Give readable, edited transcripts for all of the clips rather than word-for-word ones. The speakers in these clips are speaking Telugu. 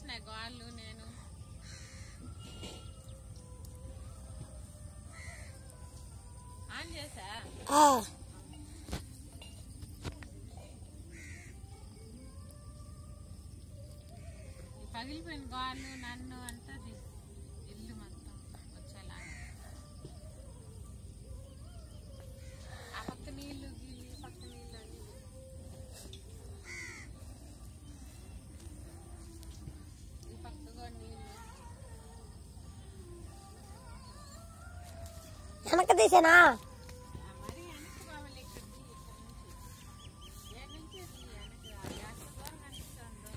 వచ్చేసినాయి గాళ్ళు. నేను ఆన్ చేసా. పగిలిపోయిన గాళ్ళు నన్ను అంటది ఇల్లు మొత్తం వచ్చేలా. ఆ పక్క నీళ్ళు ఈ పక్క నీళ్ళు ఈ పక్క కూడా నీళ్ళు. వెనక తీసేనా? మరి వెనక్కి కావాలి. ఇక్కడికి ఏ నుంచి వెనక్కి రావాలి. అక్కడ దూరం కనిపిస్తుందో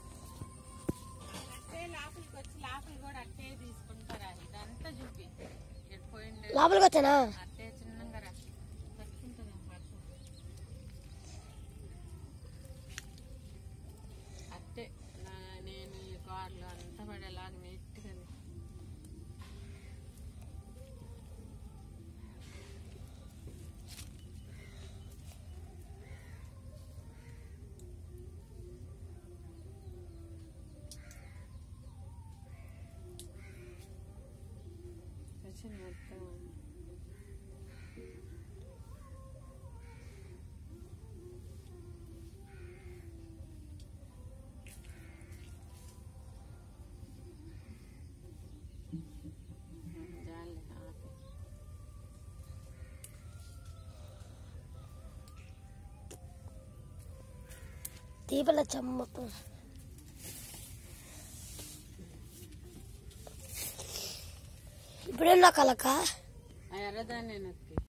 అట్టే లోపలికి వచ్చి లోపలి కూడా అట్టే తీసుకుంటారా? ఇదంతా చూపి పోయింది. లోపలికి వచ్చానా? అట్టే చిన్నగా రా తక్కుంటుంది పట్టు. అట్టే నేను ఈ కార్లో అంతా పడేలాగా నీట్గా మొత్తం. దీపల చమ్మకు ఇప్పుడేనా కలక ఎర్రదాన్ని నొక్కి